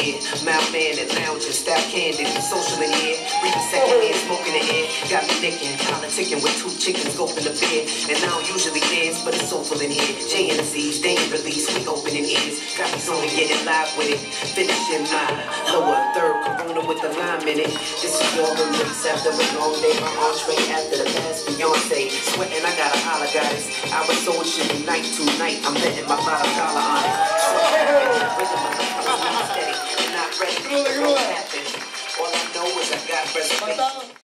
here. Mouth man and lounging, style candid, social in here. Breathing second hand, smoking the air. Got me nicking, politicking with 2 chickens, open the beer. And I don't usually dance, but it's soulful in here. J and the Z's, they ain't release, we opening ears. Got me only getting live with it. Finishing my lower third, Corona with the lime in it. This is your release after a long day. My entree after the past Beyonce. Sweating, I got a holla, guys. I was so shit night to night. I'm betting my $5 on it. So I'm steady, not ready. All I know is I got reservations.